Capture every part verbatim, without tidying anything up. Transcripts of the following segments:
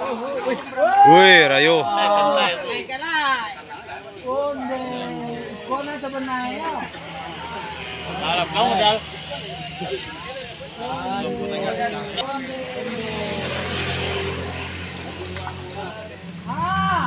Wih, Rayo. Naik ka na. Onde. Ko na sa banay mo. Harap lang mo dal. Ah!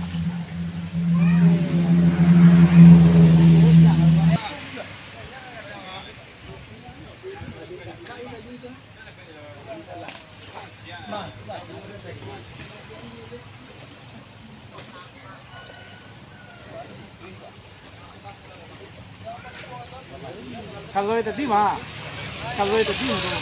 Kagawin tadi mah. Kagawin tadi mo.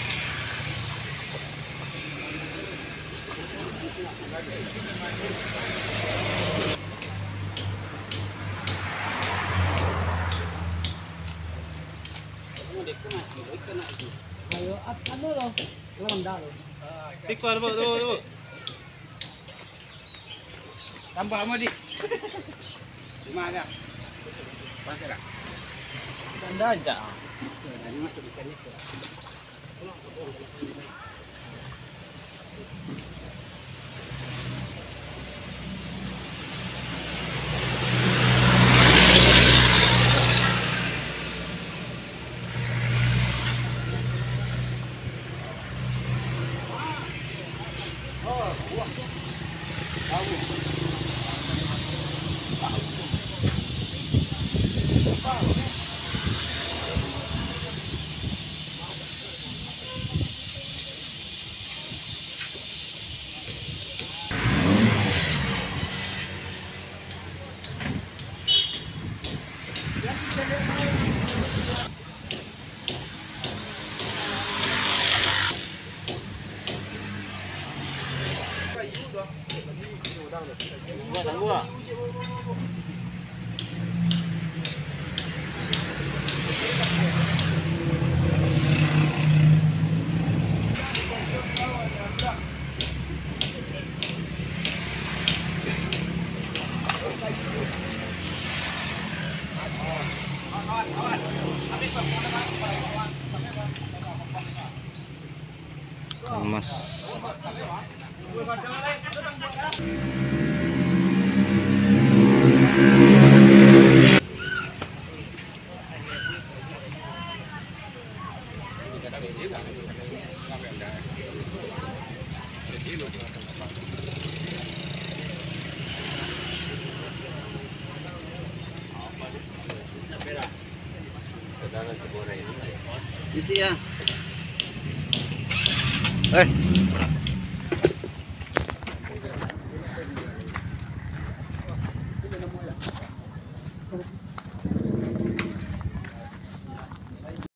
Ayo, at ano lo? Lamang dalo. Sikwal mo, do, do. Tambah mo di. Di mana? Pasal lah. Ganda aja. Ini masuk ikan itu. Gua tangguh ah. Emas. Isi ya. Eh.